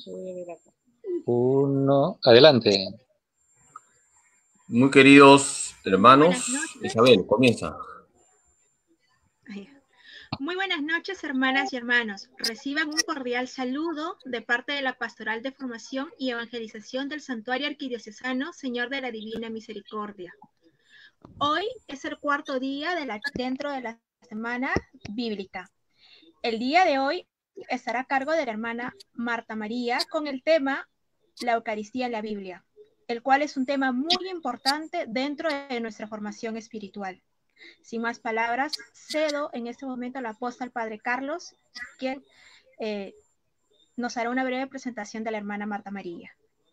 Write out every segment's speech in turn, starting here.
Uno, adelante. Muy queridos hermanos, Isabel, comienza. Muy buenas noches, hermanas y hermanos. Reciban un cordial saludo de parte de la Pastoral de Formación y Evangelización del Santuario Arquidiocesano Señor de la Divina Misericordia. Hoy es el cuarto día dentro de la semana bíblica. El día de hoy estará a cargo de la hermana Marta María con el tema La Eucaristía en la Biblia, el cual es un tema muy importante dentro de nuestra formación espiritual. Sin más palabras, cedo en este momento al apóstol Padre Carlos, quien nos hará una breve presentación de la hermana Marta María.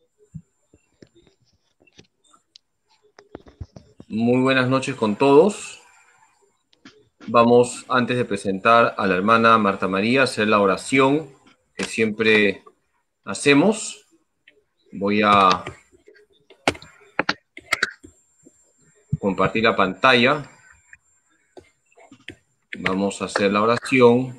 Muy buenas noches con todos. Vamos, antes de presentar a la hermana Marta María, a hacer la oración que siempre hacemos. Voy a compartir la pantalla. Vamos a hacer la oración.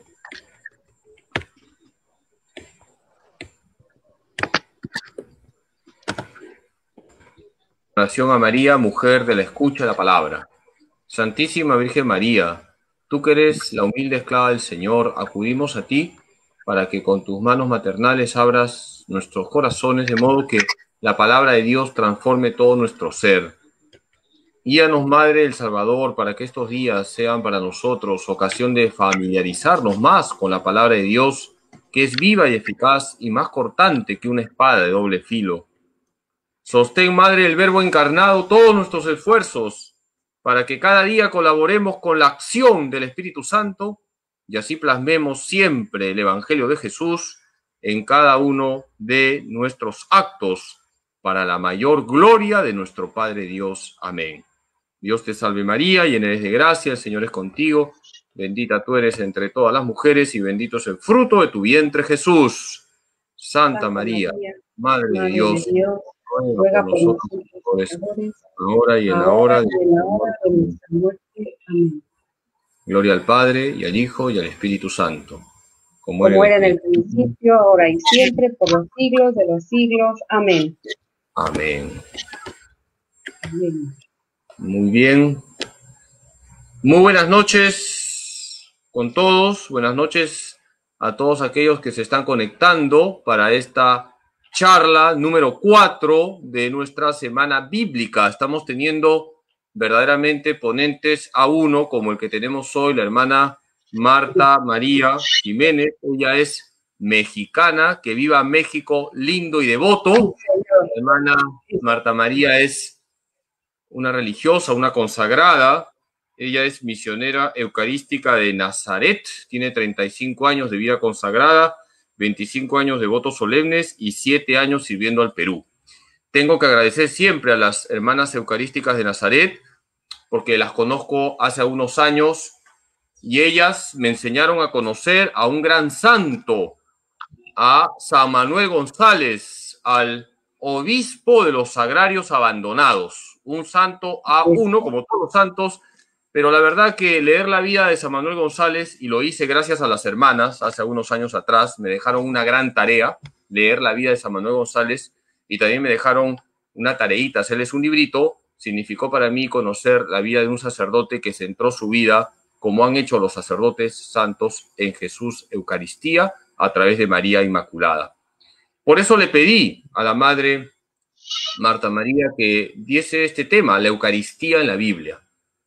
Oración a María, mujer de la escucha de la palabra. Santísima Virgen María, tú que eres la humilde esclava del Señor, acudimos a ti para que con tus manos maternales abras nuestros corazones de modo que la palabra de Dios transforme todo nuestro ser. Guíanos, Madre del Salvador, para que estos días sean para nosotros ocasión de familiarizarnos más con la palabra de Dios, que es viva y eficaz y más cortante que una espada de doble filo. Sostén, Madre del Verbo encarnado, todos nuestros esfuerzos para que cada día colaboremos con la acción del Espíritu Santo y así plasmemos siempre el Evangelio de Jesús en cada uno de nuestros actos para la mayor gloria de nuestro Padre Dios. Amén. Dios te salve María, llena eres de gracia, el Señor es contigo, bendita tú eres entre todas las mujeres y bendito es el fruto de tu vientre Jesús. Santa María, Madre de Dios, ruega por nosotros pecadores, ahora y en la hora de nuestra muerte. Amén. Gloria al Padre, y al Hijo, y al Espíritu Santo. Como era en el principio, ahora y siempre, por los siglos de los siglos. Amén. Amén. Amén. Muy bien. Muy buenas noches con todos. Buenas noches a todos aquellos que se están conectando para esta charla número 4 de nuestra semana bíblica. Estamos teniendo verdaderamente ponentes a uno, como el que tenemos hoy, la hermana Marta María Jiménez. Ella es mexicana, que viva México lindo y devoto. La hermana Marta María es una religiosa, una consagrada. Ella es misionera eucarística de Nazaret, tiene 35 años de vida consagrada, 25 años de votos solemnes y 7 años sirviendo al Perú. Tengo que agradecer siempre a las hermanas eucarísticas de Nazaret, porque las conozco hace unos años y ellas me enseñaron a conocer a un gran santo, a San Manuel González, al obispo de los Sagrarios Abandonados, un santo A1, como todos los santos, pero la verdad que leer la vida de San Manuel González, y lo hice gracias a las hermanas, hace unos años atrás, me dejaron una gran tarea, leer la vida de San Manuel González, y también me dejaron una tareita, hacerles un librito, significó para mí conocer la vida de un sacerdote que centró su vida, como han hecho los sacerdotes santos, en Jesús Eucaristía, a través de María Inmaculada. Por eso le pedí a la Madre Marta María que diese este tema, la Eucaristía en la Biblia.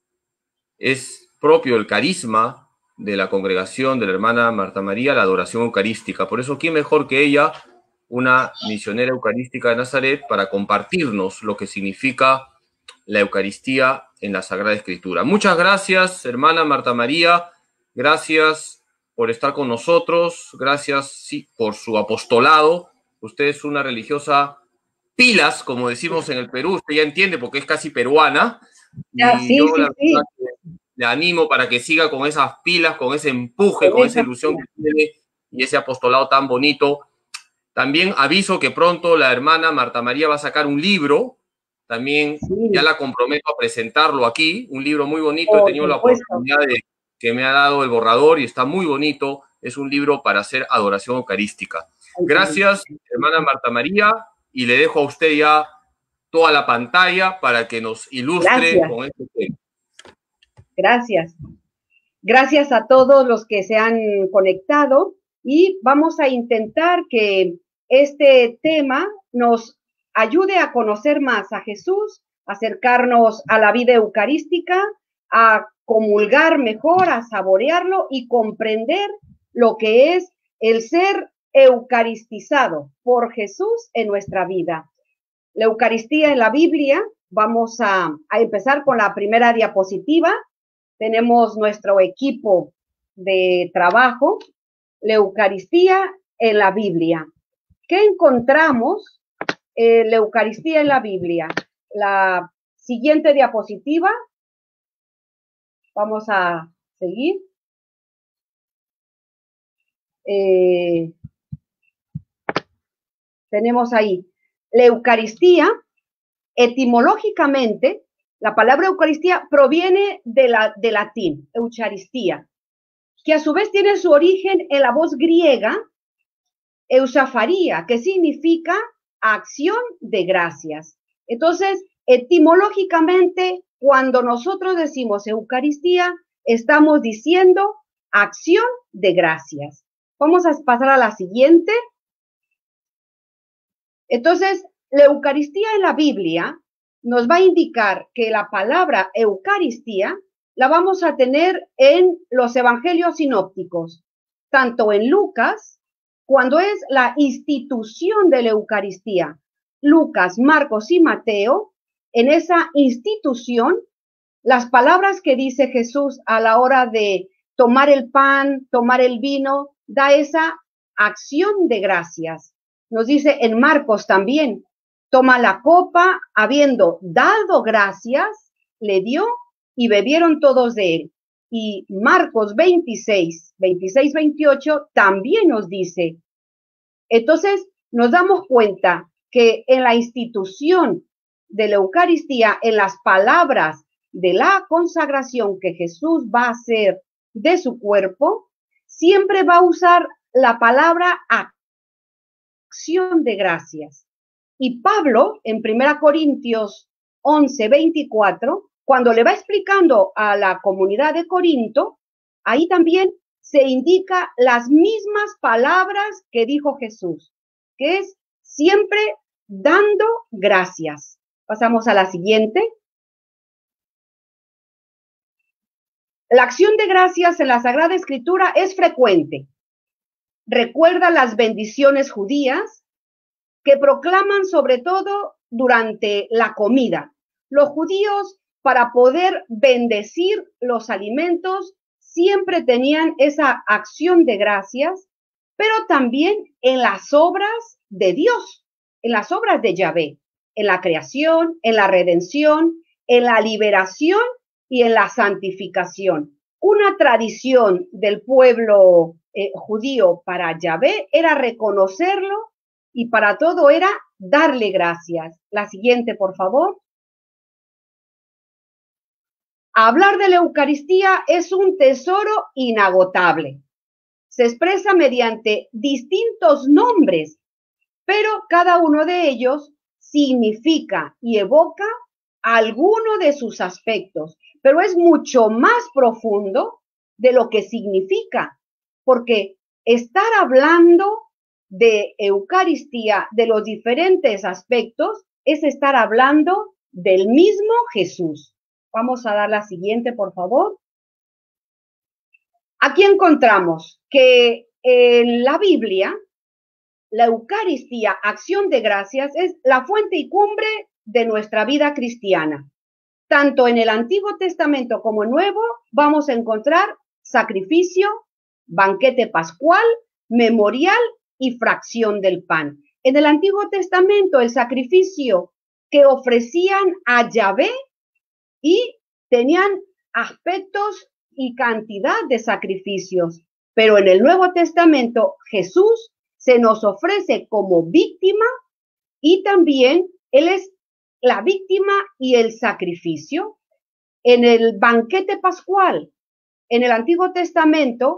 Es propio el carisma de la congregación de la hermana Marta María, la adoración eucarística. Por eso, ¿quién mejor que ella, una misionera eucarística de Nazaret, para compartirnos lo que significa la Eucaristía en la Sagrada Escritura? Muchas gracias, hermana Marta María. Gracias por estar con nosotros. Gracias por su apostolado. Usted es una religiosa pilas, como decimos en el Perú. Usted ya entiende porque es casi peruana. Y yo la verdad que le animo para que siga con esas pilas, con ese empuje, con esa ilusión que tiene y ese apostolado tan bonito. También aviso que pronto la hermana Marta María va a sacar un libro. También ya la comprometo a presentarlo aquí. Un libro muy bonito. He tenido la oportunidad de que me ha dado el borrador y está muy bonito. Es un libro para hacer adoración eucarística. Gracias, hermana Marta María, y le dejo a usted ya toda la pantalla para que nos ilustre con este tema. Gracias. Gracias a todos los que se han conectado y vamos a intentar que este tema nos ayude a conocer más a Jesús, acercarnos a la vida eucarística, a comulgar mejor, a saborearlo y comprender lo que es el ser eucaristizado por Jesús en nuestra vida. La Eucaristía en la Biblia, vamos a empezar con la primera diapositiva. Tenemos nuestro equipo de trabajo, la Eucaristía en la Biblia. ¿Qué encontramos la Eucaristía en la Biblia? La siguiente diapositiva. Vamos a seguir. Tenemos ahí la Eucaristía, etimológicamente, la palabra Eucaristía proviene de latín, Eucharistía, que a su vez tiene su origen en la voz griega, eusafaría, que significa acción de gracias. Entonces, etimológicamente, cuando nosotros decimos Eucaristía, estamos diciendo acción de gracias. Vamos a pasar a la siguiente. Entonces, la Eucaristía en la Biblia nos va a indicar que la palabra Eucaristía la vamos a tener en los evangelios sinópticos, tanto en Lucas, cuando es la institución de la Eucaristía, Lucas, Marcos y Mateo, en esa institución, las palabras que dice Jesús a la hora de tomar el pan, tomar el vino, da esa acción de gracias. Nos dice en Marcos también, toma la copa, habiendo dado gracias, le dio y bebieron todos de él. Y Marcos 26, 28 también nos dice. Entonces, nos damos cuenta que en la institución de la Eucaristía, en las palabras de la consagración que Jesús va a hacer de su cuerpo, siempre va a usar la palabra acción de gracias. Y Pablo, en 1 Corintios 11, 24, cuando le va explicando a la comunidad de Corinto, ahí también se indica las mismas palabras que dijo Jesús, que es siempre dando gracias. Pasamos a la siguiente. La acción de gracias en la Sagrada Escritura es frecuente. Recuerda las bendiciones judías que proclaman sobre todo durante la comida. Los judíos, para poder bendecir los alimentos, siempre tenían esa acción de gracias, pero también en las obras de Dios, en las obras de Yahvé, en la creación, en la redención, en la liberación y en la santificación. Una tradición del pueblo judío para Yahvé era reconocerlo y para todo era darle gracias. La siguiente, por favor. Hablar de la Eucaristía es un tesoro inagotable. Se expresa mediante distintos nombres, pero cada uno de ellos significa y evoca alguno de sus aspectos, pero es mucho más profundo de lo que significa, porque estar hablando de Eucaristía, de los diferentes aspectos, es estar hablando del mismo Jesús. Vamos a dar la siguiente, por favor. Aquí encontramos que en la Biblia, la Eucaristía, acción de gracias, es la fuente y cumbre de nuestra vida cristiana. Tanto en el Antiguo Testamento como en Nuevo, vamos a encontrar sacrificio, banquete pascual, memorial y fracción del pan. En el Antiguo Testamento, el sacrificio que ofrecían a Yahvé y tenían aspectos y cantidad de sacrificios. Pero en el Nuevo Testamento, Jesús se nos ofrece como víctima y también Él es la víctima y el sacrificio. En el banquete pascual, en el Antiguo Testamento,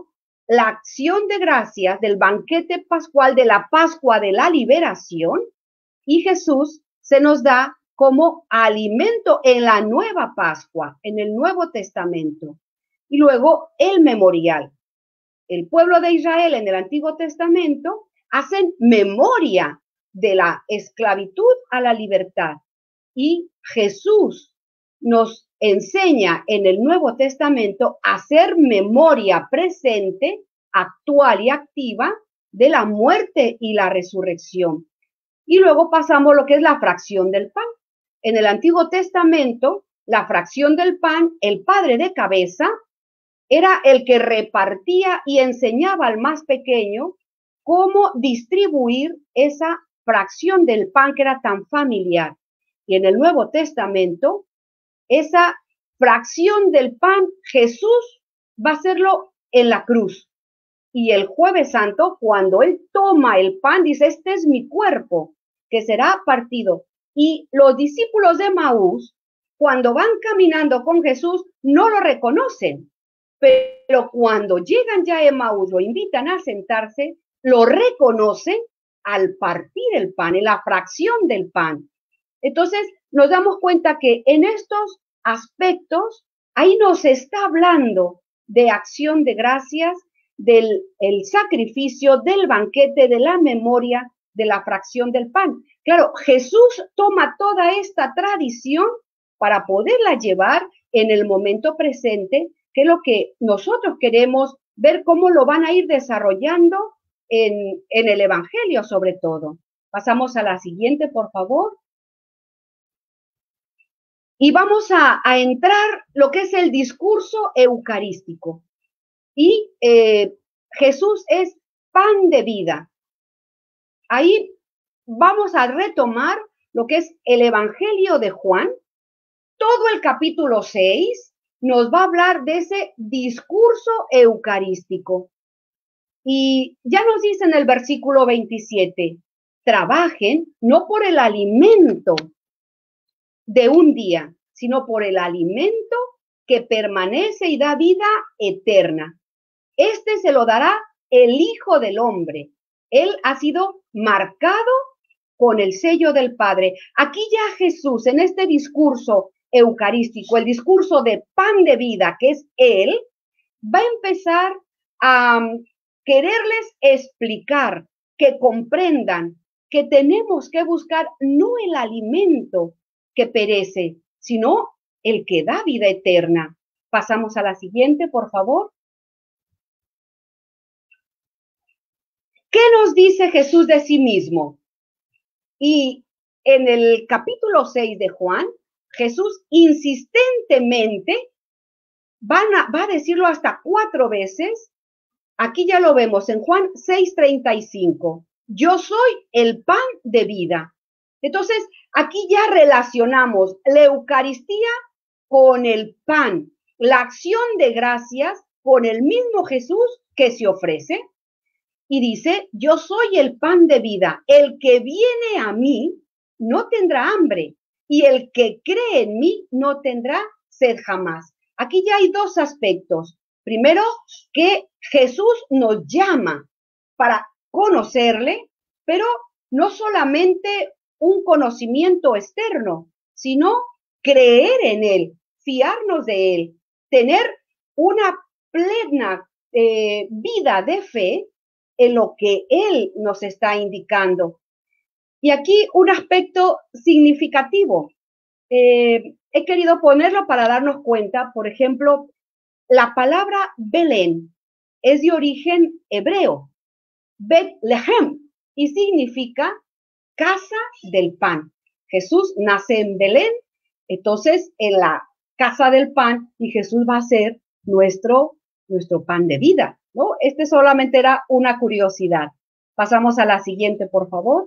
la acción de gracias del banquete pascual de la Pascua de la Liberación, y Jesús se nos da como alimento en la nueva Pascua, en el Nuevo Testamento. Y luego el memorial. El pueblo de Israel en el Antiguo Testamento hacen memoria de la esclavitud a la libertad. Y Jesús nos enseña en el Nuevo Testamento a hacer memoria presente, actual y activa de la muerte y la resurrección. Y luego pasamos a lo que es la fracción del pan. En el Antiguo Testamento, la fracción del pan, el padre de cabeza, era el que repartía y enseñaba al más pequeño cómo distribuir esa fracción del pan que era tan familiar. Y en el Nuevo Testamento, esa fracción del pan, Jesús va a hacerlo en la cruz. Y el Jueves Santo, cuando él toma el pan, dice, este es mi cuerpo, que será partido. Y los discípulos de Maús, cuando van caminando con Jesús, no lo reconocen. Pero cuando llegan ya a Emaús, lo invitan a sentarse, lo reconocen al partir el pan, en la fracción del pan. Entonces, nos damos cuenta que en estos aspectos, ahí nos está hablando de acción de gracias, del el sacrificio, del banquete, de la memoria, de la fracción del pan. Claro, Jesús toma toda esta tradición para poderla llevar en el momento presente, que es lo que nosotros queremos ver cómo lo van a ir desarrollando en el Evangelio sobre todo. Pasamos a la siguiente, por favor. Y vamos a entrar lo que es el discurso eucarístico. Y Jesús es pan de vida. Ahí vamos a retomar lo que es el Evangelio de Juan. Todo el capítulo 6 nos va a hablar de ese discurso eucarístico. Y ya nos dice en el versículo 27, trabajen no por el alimento de un día, sino por el alimento que permanece y da vida eterna. Este se lo dará el Hijo del Hombre. Él ha sido marcado con el sello del Padre. Aquí ya Jesús, en este discurso eucarístico, el discurso de pan de vida, que es Él, va a empezar a quererles explicar, que comprendan que tenemos que buscar no el alimento que perece, sino el que da vida eterna. Pasamos a la siguiente, por favor. ¿Qué nos dice Jesús de sí mismo? Y en el capítulo 6 de Juan, Jesús insistentemente va a decirlo hasta 4 veces. Aquí ya lo vemos en Juan 6:35. Yo soy el pan de vida. Entonces, aquí ya relacionamos la Eucaristía con el pan, la acción de gracias con el mismo Jesús que se ofrece. Y dice, yo soy el pan de vida. El que viene a mí no tendrá hambre. Y el que cree en mí no tendrá sed jamás. Aquí ya hay 2 aspectos. Primero, que Jesús nos llama para conocerle, pero no solamente un conocimiento externo, sino creer en él, fiarnos de él, tener una plena vida de fe en lo que él nos está indicando. Y aquí un aspecto significativo. He querido ponerlo para darnos cuenta, por ejemplo, la palabra Belén es de origen hebreo, Betlehem, y significa casa del pan. Jesús nace en Belén, entonces en la casa del pan, y Jesús va a ser nuestro pan de vida, ¿no? Este solamente era una curiosidad. Pasamos a la siguiente, por favor.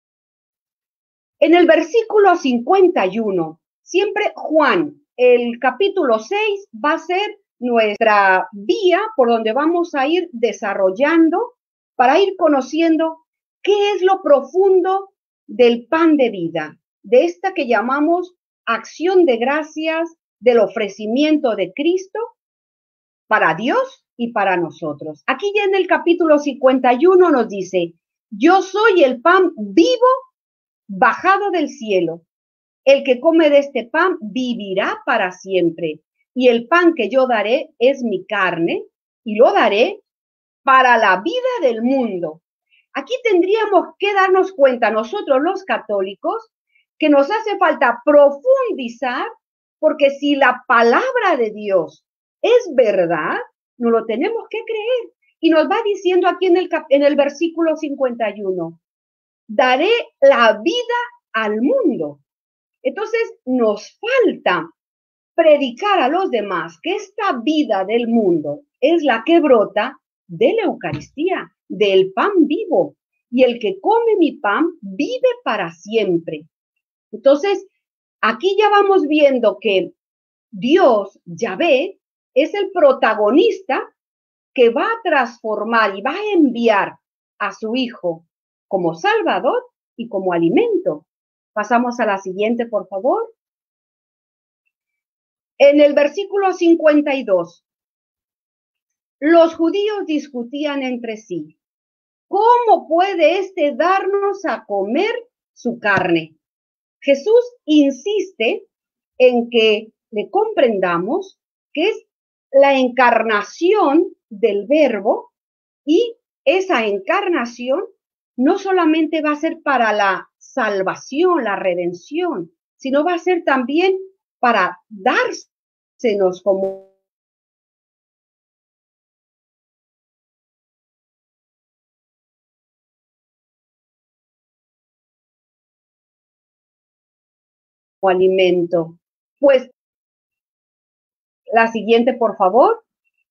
En el versículo 51, siempre Juan, el capítulo 6 va a ser nuestra vía por donde vamos a ir desarrollando para ir conociendo qué es lo profundo del pan de vida, de esta que llamamos acción de gracias, del ofrecimiento de Cristo, para Dios y para nosotros. Aquí ya en el capítulo 51 nos dice, yo soy el pan vivo bajado del cielo. El que come de este pan vivirá para siempre. Y el pan que yo daré es mi carne y lo daré para la vida del mundo. Aquí tendríamos que darnos cuenta nosotros los católicos que nos hace falta profundizar, porque si la palabra de Dios es verdad, nos lo tenemos que creer. Y nos va diciendo aquí en el versículo 51, daré la vida al mundo. Entonces nos falta predicar a los demás que esta vida del mundo es la que brota de la Eucaristía, del pan vivo. Y el que come mi pan vive para siempre. Entonces, aquí ya vamos viendo que Dios, Yahvé, es el protagonista que va a transformar y va a enviar a su Hijo como Salvador y como alimento. Pasamos a la siguiente, por favor. En el versículo 52, los judíos discutían entre sí. ¿Cómo puede éste darnos a comer su carne? Jesús insiste en que le comprendamos que es la encarnación del Verbo, y esa encarnación no solamente va a ser para la salvación, la redención, sino va a ser también para dársenos como alimento. Pues la siguiente, por favor.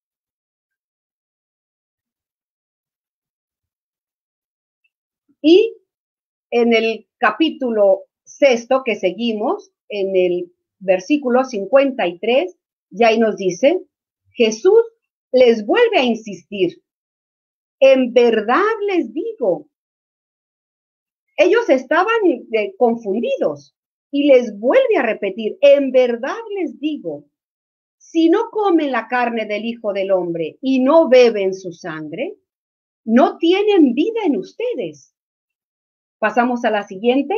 Y en el capítulo 6 que seguimos, en el versículo 53, ya ahí nos dice, Jesús les vuelve a insistir, en verdad les digo, ellos estaban confundidos y les vuelve a repetir, en verdad les digo, si no comen la carne del Hijo del Hombre y no beben su sangre, no tienen vida en ustedes. Pasamos a la siguiente.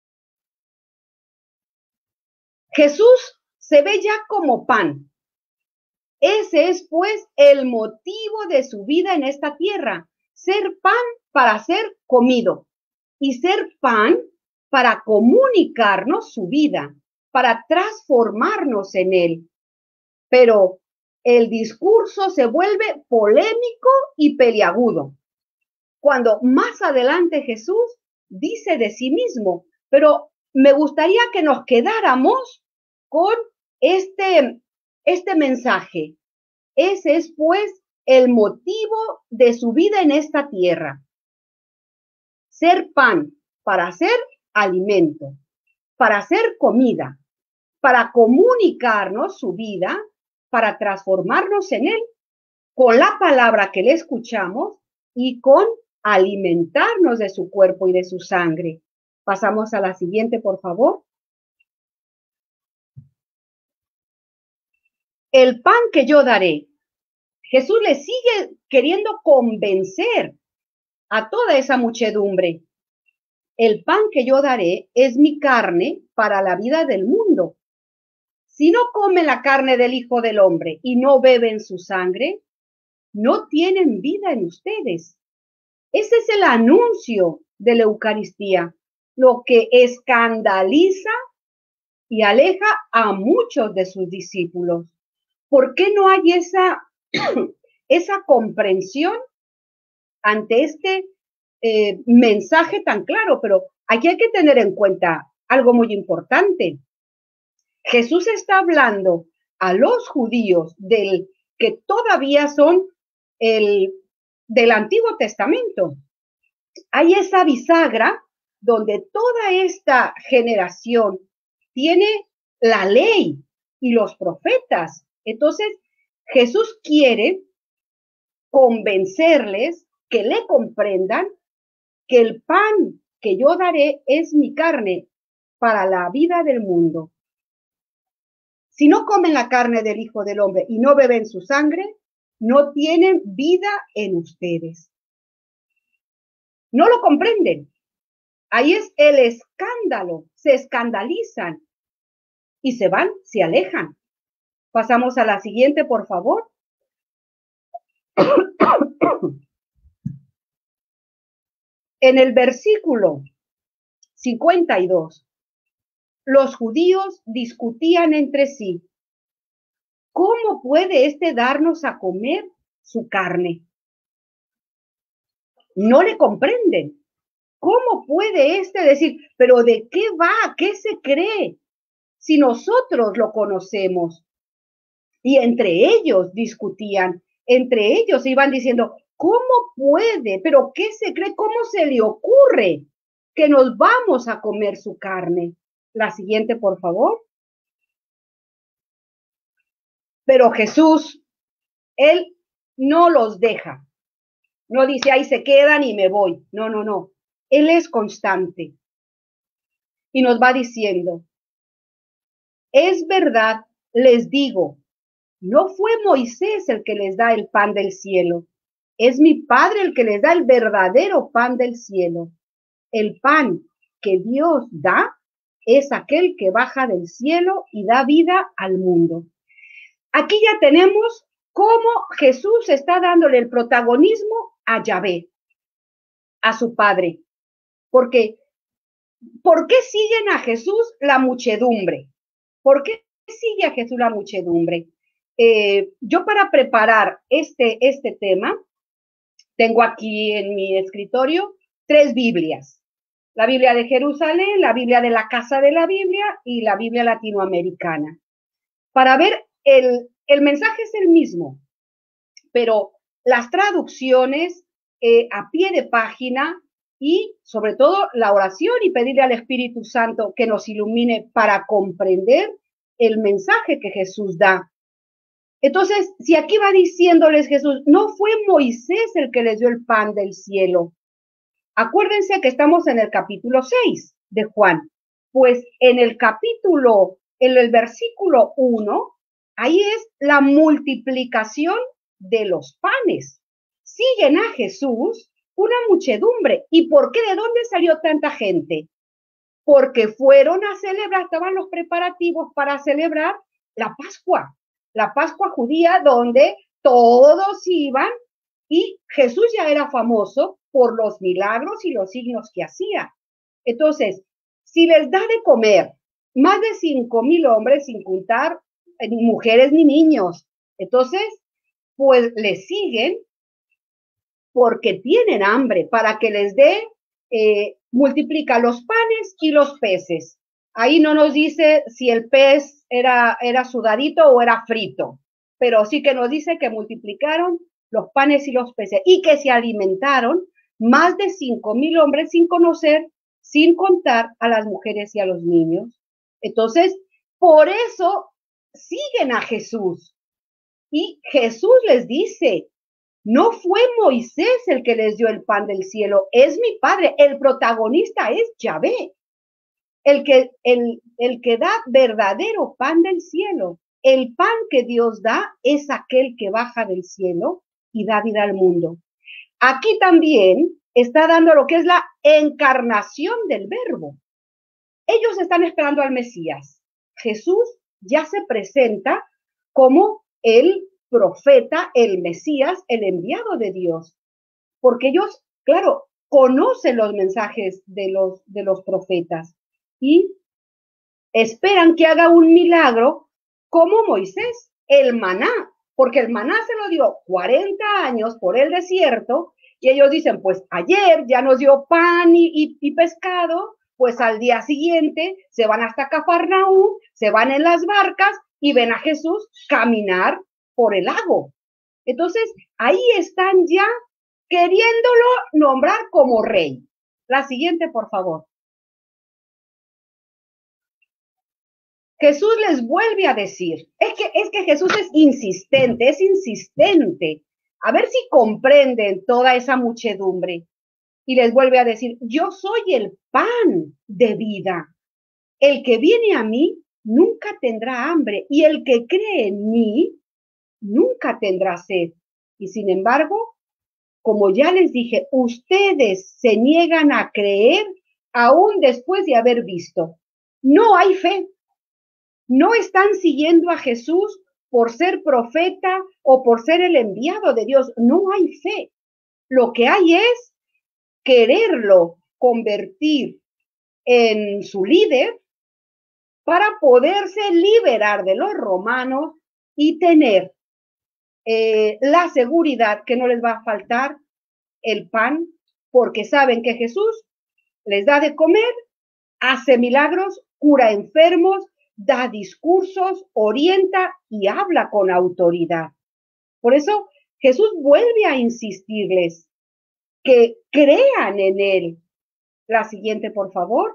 Jesús se ve ya como pan. Ese es pues el motivo de su vida en esta tierra, ser pan para ser comido y ser pan para comunicarnos su vida, para transformarnos en él. Pero el discurso se vuelve polémico y peliagudo, cuando más adelante Jesús dice de sí mismo, pero me gustaría que nos quedáramos con este mensaje. Ese es pues el motivo de su vida en esta tierra. Ser pan para ser alimento, para ser comida, para comunicarnos su vida, para transformarnos en él, con la palabra que le escuchamos y con alimentarnos de su cuerpo y de su sangre. Pasamos a la siguiente, por favor. El pan que yo daré. Jesús le sigue queriendo convencer a toda esa muchedumbre. El pan que yo daré es mi carne para la vida del mundo. Si no comen la carne del Hijo del Hombre y no beben su sangre, no tienen vida en ustedes. Ese es el anuncio de la Eucaristía, lo que escandaliza y aleja a muchos de sus discípulos. ¿Por qué no hay esa comprensión ante este mensaje tan claro? Pero aquí hay que tener en cuenta algo muy importante. Jesús está hablando a los judíos que todavía son del Antiguo Testamento. Hay esa bisagra donde toda esta generación tiene la ley y los profetas. Entonces, Jesús quiere convencerles, que le comprendan, que el pan que yo daré es mi carne para la vida del mundo. Si no comen la carne del Hijo del Hombre y no beben su sangre, no tienen vida en ustedes. No lo comprenden. Ahí es el escándalo. Se escandalizan y se van, se alejan. Pasamos a la siguiente, por favor. En el versículo 52, los judíos discutían entre sí. ¿Cómo puede este darnos a comer su carne? No le comprenden. ¿Cómo puede este decir, pero de qué va? ¿Qué se cree? Si nosotros lo conocemos. Y entre ellos discutían, entre ellos iban diciendo, ¿cómo puede? ¿Pero qué se cree? ¿Cómo se le ocurre que nos vamos a comer su carne? La siguiente, por favor. Pero Jesús, él no los deja. No dice, ahí se quedan y me voy. No, no, no. Él es constante. Y nos va diciendo, es verdad, les digo, no fue Moisés el que les da el pan del cielo. Es mi Padre el que les da el verdadero pan del cielo. El pan que Dios da es aquel que baja del cielo y da vida al mundo. Aquí ya tenemos cómo Jesús está dándole el protagonismo a Yahvé, a su Padre. Porque, ¿por qué siguen a Jesús la muchedumbre? ¿Por qué sigue a Jesús la muchedumbre? Yo para preparar este tema, tengo aquí en mi escritorio 3 Biblias. La Biblia de Jerusalén, la Biblia de la Casa de la Biblia y la Biblia latinoamericana. Para ver, el mensaje es el mismo, pero las traducciones a pie de página y sobre todo la oración y pedirle al Espíritu Santo que nos ilumine para comprender el mensaje que Jesús da. Entonces, si aquí va diciéndoles Jesús, no fue Moisés el que les dio el pan del cielo. Acuérdense que estamos en el capítulo 6 de Juan. Pues en el versículo 1, ahí es la multiplicación de los panes. Siguen a Jesús una muchedumbre. ¿Y por qué? ¿De dónde salió tanta gente? Porque fueron a celebrar, estaban los preparativos para celebrar la Pascua judía, donde todos iban y Jesús ya era famoso por los milagros y los signos que hacía. Entonces, si les da de comer más de 5,000 hombres, sin contar ni mujeres ni niños, entonces, pues les siguen porque tienen hambre para que les dé, multiplica los panes y los peces. Ahí no nos dice si el pez era sudadito o era frito, pero sí que nos dice que multiplicaron los panes y los peces y que se alimentaron más de 5,000 hombres sin contar a las mujeres y a los niños. Entonces, por eso siguen a Jesús. Y Jesús les dice, no fue Moisés el que les dio el pan del cielo, es mi Padre. El protagonista es Yahvé. El que da verdadero pan del cielo. El pan que Dios da es aquel que baja del cielo y da vida al mundo. Aquí también está dando lo que es la encarnación del Verbo. Ellos están esperando al Mesías. Jesús ya se presenta como el profeta, el Mesías, el enviado de Dios. Porque ellos, claro, conocen los mensajes de los profetas y esperan que haga un milagro como Moisés, el maná, porque el maná se lo dio 40 años por el desierto y ellos dicen, pues ayer ya nos dio pan y pescado, pues al día siguiente se van hasta Cafarnaúm, se van en las barcas y ven a Jesús caminar por el lago. Entonces, ahí están ya queriéndolo nombrar como rey. La siguiente, por favor. Jesús les vuelve a decir, es que Jesús es insistente. A ver si comprenden toda esa muchedumbre. Y les vuelve a decir, yo soy el pan de vida. El que viene a mí nunca tendrá hambre y el que cree en mí nunca tendrá sed. Y sin embargo, como ya les dije, ustedes se niegan a creer aún después de haber visto. No hay fe. No están siguiendo a Jesús por ser profeta o por ser el enviado de Dios. No hay fe. Lo que hay es quererlo convertir en su líder para poderse liberar de los romanos y tener la seguridad que no les va a faltar el pan, porque saben que Jesús les da de comer, hace milagros, cura enfermos, da discursos, orienta y habla con autoridad. Por eso Jesús vuelve a insistirles que crean en él. La siguiente, por favor.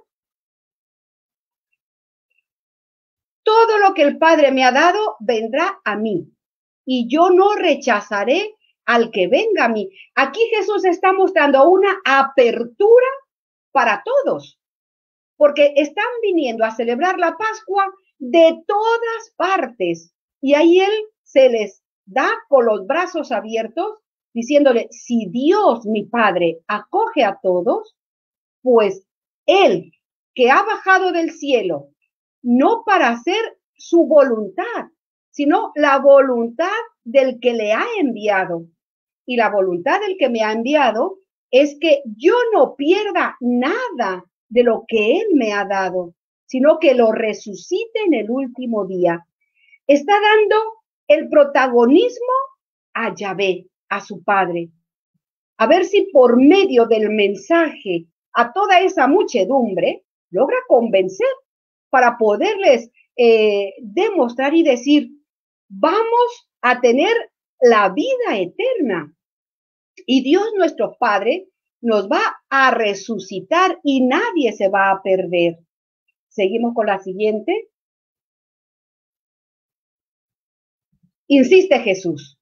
Todo lo que el Padre me ha dado vendrá a mí, y yo no rechazaré al que venga a mí. Aquí Jesús está mostrando una apertura para todos, porque están viniendo a celebrar la Pascua de todas partes, y ahí Él se les da con los brazos abiertos, diciéndole, si Dios, mi Padre, acoge a todos, pues Él, que ha bajado del cielo, no para hacer su voluntad, sino la voluntad del que le ha enviado. Y la voluntad del que me ha enviado es que yo no pierda nada de lo que Él me ha dado, sino que lo resucite en el último día. Está dando el protagonismo a Yahvé, a su Padre. A ver si por medio del mensaje a toda esa muchedumbre logra convencer para poderles demostrar y decir, vamos a tener la vida eterna. Y Dios nuestro Padre nos va a resucitar y nadie se va a perder. Seguimos con la siguiente. Insiste Jesús.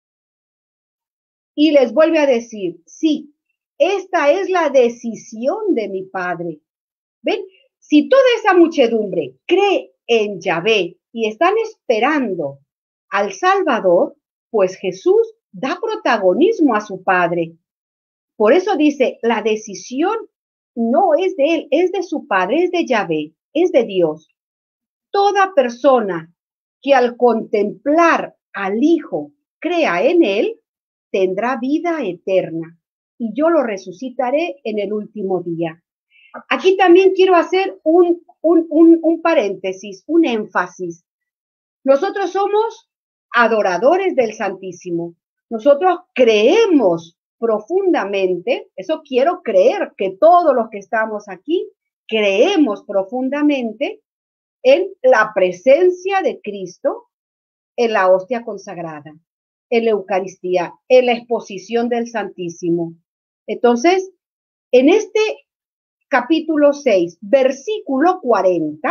Y les vuelve a decir, sí, esta es la decisión de mi Padre. ¿Ven? Si toda esa muchedumbre cree en Yahvé y están esperando al Salvador, pues Jesús da protagonismo a su Padre. Por eso dice, la decisión no es de Él, es de su Padre, es de Yahvé, es de Dios. Toda persona que al contemplar al Hijo crea en Él, tendrá vida eterna y yo lo resucitaré en el último día. Aquí también quiero hacer un paréntesis, un énfasis. Nosotros somos adoradores del Santísimo. Nosotros creemos profundamente, eso quiero creer que todos los que estamos aquí creemos profundamente en la presencia de Cristo en la hostia consagrada, en la Eucaristía, en la exposición del Santísimo. Entonces, en este capítulo 6, versículo 40,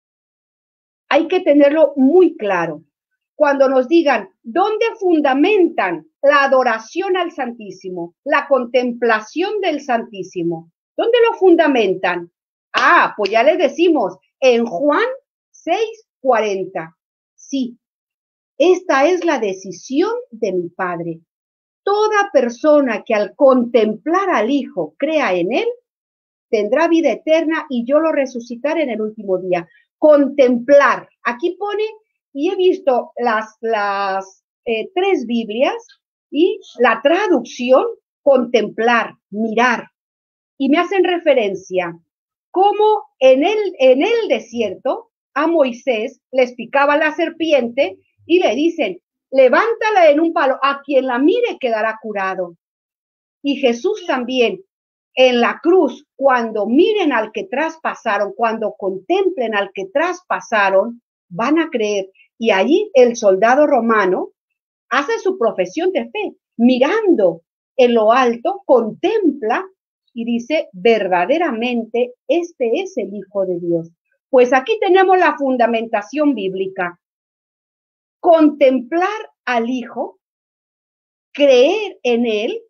hay que tenerlo muy claro. Cuando nos digan, ¿dónde fundamentan la adoración al Santísimo, la contemplación del Santísimo? ¿Dónde lo fundamentan? Ah, pues ya les decimos, en Juan 6:40. Sí, esta es la decisión de mi Padre. Toda persona que al contemplar al Hijo crea en Él, tendrá vida eterna y yo lo resucitaré en el último día. Contemplar. Aquí pone, y he visto las 3 Biblias y la traducción, contemplar, mirar. Y me hacen referencia cómo en el desierto a Moisés les picaba la serpiente y le dicen, levántala en un palo, a quien la mire quedará curado. Y Jesús también, en la cruz, cuando miren al que traspasaron, cuando contemplen al que traspasaron, van a creer. Y allí el soldado romano hace su profesión de fe, mirando en lo alto, contempla y dice, verdaderamente, este es el Hijo de Dios. Pues aquí tenemos la fundamentación bíblica. Contemplar al Hijo, creer en Él,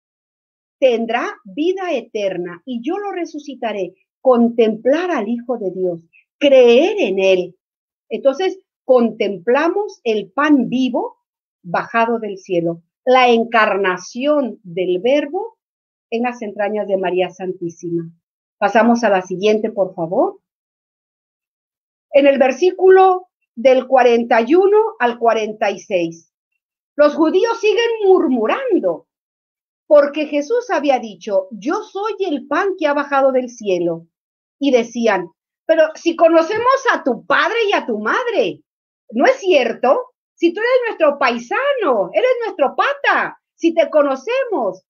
tendrá vida eterna y yo lo resucitaré. Contemplar al Hijo de Dios, creer en Él. Entonces, contemplamos el pan vivo bajado del cielo. la encarnación del Verbo en las entrañas de María Santísima. Pasamos a la siguiente, por favor. En el versículo del 41 al 46, los judíos siguen murmurando, porque Jesús había dicho, yo soy el pan que ha bajado del cielo. Y decían, pero si conocemos a tu padre y a tu madre, ¿no es cierto? Si tú eres nuestro paisano, eres nuestro pata, si te conocemos.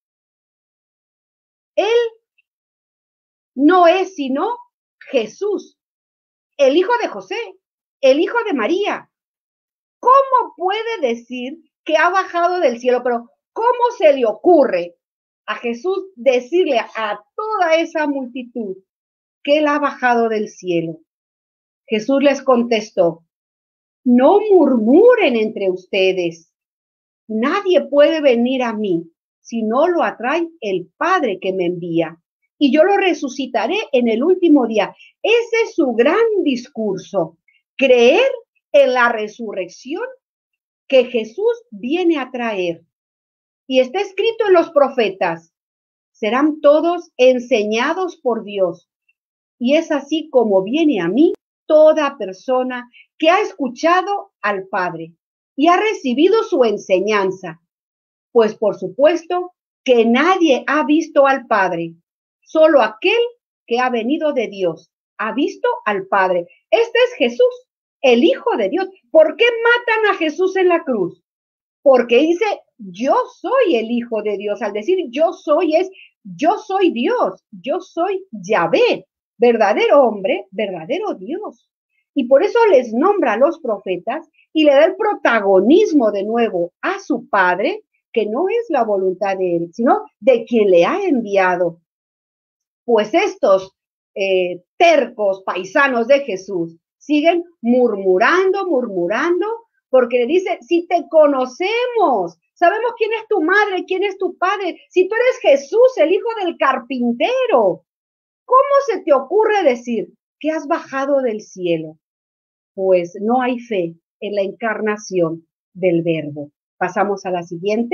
Él no es sino Jesús, el hijo de José, el hijo de María. ¿Cómo puede decir que ha bajado del cielo? Pero ¿cómo se le ocurre a Jesús decirle a toda esa multitud que él ha bajado del cielo? Jesús les contestó, no murmuren entre ustedes. Nadie puede venir a mí si no lo atrae el Padre que me envía. Y yo lo resucitaré en el último día. Ese es su gran discurso. Creer en la resurrección que Jesús viene a traer. Y está escrito en los profetas. Serán todos enseñados por Dios. Y es así como viene a mí toda persona que ha escuchado al Padre y ha recibido su enseñanza. Pues por supuesto que nadie ha visto al Padre, solo aquel que ha venido de Dios ha visto al Padre. Este es Jesús, el Hijo de Dios. ¿Por qué matan a Jesús en la cruz? Porque dice, yo soy el Hijo de Dios. Al decir yo soy es, yo soy Dios, yo soy Yahvé, verdadero hombre, verdadero Dios. Y por eso les nombra a los profetas y le da el protagonismo de nuevo a su Padre, que no es la voluntad de él, sino de quien le ha enviado. Pues estos tercos paisanos de Jesús siguen murmurando, porque le dice, si te conocemos, sabemos quién es tu madre, quién es tu padre, si tú eres Jesús, el hijo del carpintero, ¿cómo se te ocurre decir que has bajado del cielo? Pues no hay fe en la encarnación del Verbo. Pasamos a la siguiente.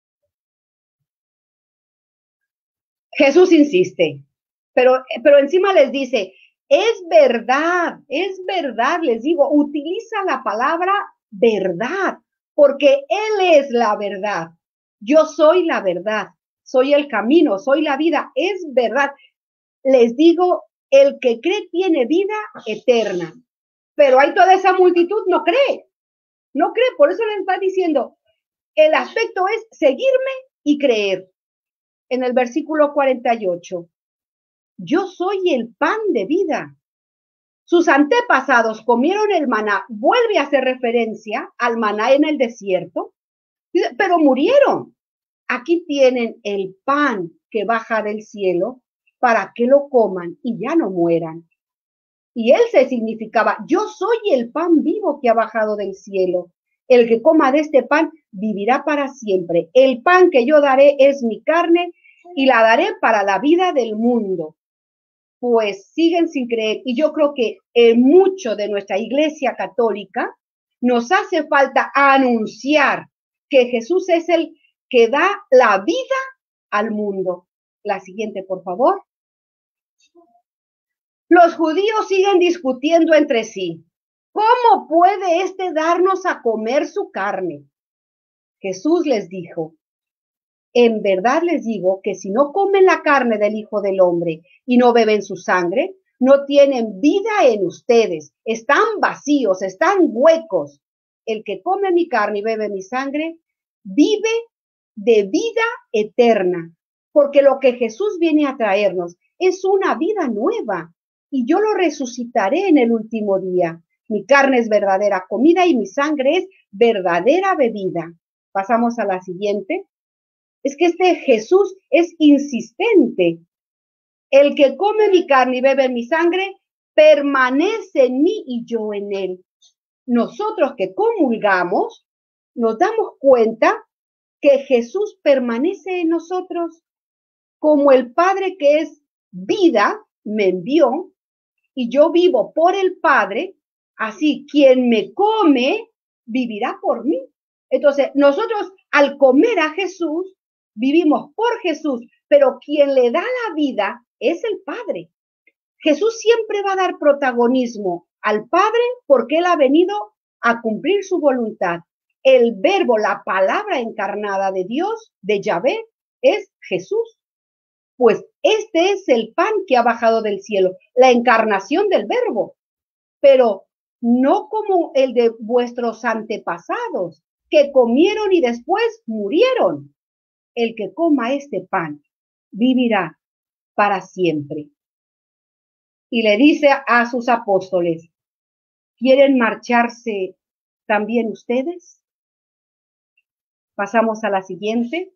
Jesús insiste, pero encima les dice, es verdad, les digo, utiliza la palabra verdad, porque Él es la verdad. Yo soy la verdad, soy el camino, soy la vida, es verdad. Les digo, el que cree tiene vida eterna, pero hay toda esa multitud, no cree, por eso les está diciendo, el aspecto es seguirme y creer. En el versículo 48, yo soy el pan de vida. Sus antepasados comieron el maná, vuelve a hacer referencia al maná en el desierto, pero murieron. Aquí tienen el pan que baja del cielo para que lo coman y ya no mueran. Y él se significaba, yo soy el pan vivo que ha bajado del cielo. El que coma de este pan vivirá para siempre. El pan que yo daré es mi carne y la daré para la vida del mundo. Pues siguen sin creer. Y yo creo que en mucho de nuestra Iglesia Católica nos hace falta anunciar que Jesús es el que da la vida al mundo. La siguiente, por favor. Los judíos siguen discutiendo entre sí. ¿Cómo puede este darnos a comer su carne? Jesús les dijo, en verdad les digo que si no comen la carne del Hijo del Hombre y no beben su sangre, no tienen vida en ustedes. Están vacíos, están huecos. El que come mi carne y bebe mi sangre, vive de vida eterna. Porque lo que Jesús viene a traernos es una vida nueva. Y yo lo resucitaré en el último día. Mi carne es verdadera comida y mi sangre es verdadera bebida. Pasamos a la siguiente. Es que este Jesús es insistente. El que come mi carne y bebe mi sangre, permanece en mí y yo en él. Nosotros que comulgamos, nos damos cuenta que Jesús permanece en nosotros como el Padre que es vida, me envió, y yo vivo por el Padre, así quien me come, vivirá por mí. Entonces, nosotros al comer a Jesús, vivimos por Jesús, pero quien le da la vida es el Padre. Jesús siempre va a dar protagonismo al Padre porque Él ha venido a cumplir su voluntad. El verbo, la palabra encarnada de Dios, de Yahvé, es Jesús. Pues este es el pan que ha bajado del cielo, la encarnación del verbo, pero no como el de vuestros antepasados, que comieron y después murieron. El que coma este pan vivirá para siempre. Y le dice a sus apóstoles, ¿quieren marcharse también ustedes? Pasamos a la siguiente.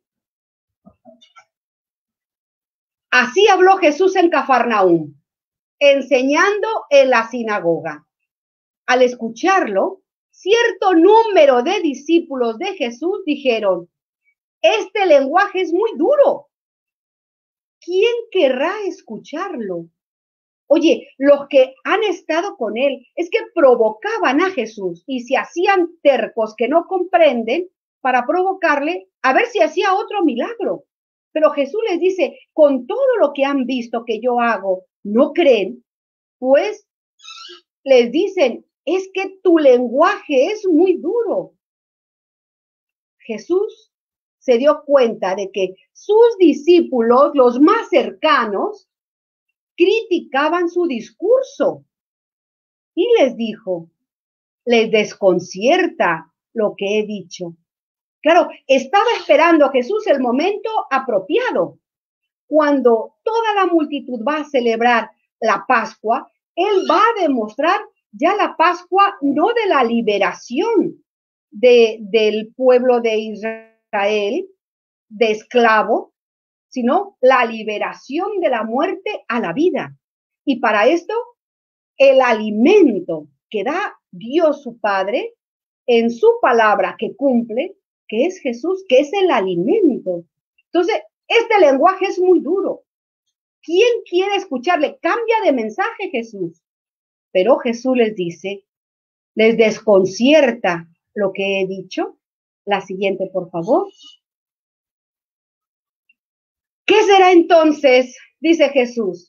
Así habló Jesús en Cafarnaúm, enseñando en la sinagoga. Al escucharlo, cierto número de discípulos de Jesús dijeron, este lenguaje es muy duro. ¿Quién querrá escucharlo? Oye, los que han estado con él es que provocaban a Jesús y se hacían tercos que no comprenden para provocarle a ver si hacía otro milagro. Pero Jesús les dice, con todo lo que han visto que yo hago, ¿no creen? Pues les dicen, es que tu lenguaje es muy duro. Jesús se dio cuenta de que sus discípulos, los más cercanos, criticaban su discurso y les dijo, les desconcierta lo que he dicho. Claro, estaba esperando a Jesús el momento apropiado. Cuando toda la multitud va a celebrar la Pascua, Él va a demostrar ya la Pascua no de la liberación del pueblo de Israel, de esclavo, sino la liberación de la muerte a la vida. Y para esto, el alimento que da Dios su Padre en su palabra que cumple, que es Jesús, que es el alimento. Entonces, este lenguaje es muy duro. ¿Quién quiere escucharle? Cambia de mensaje Jesús. Pero Jesús les dice, les desconcierta lo que he dicho. La siguiente, por favor. ¿Qué será entonces? Dice Jesús.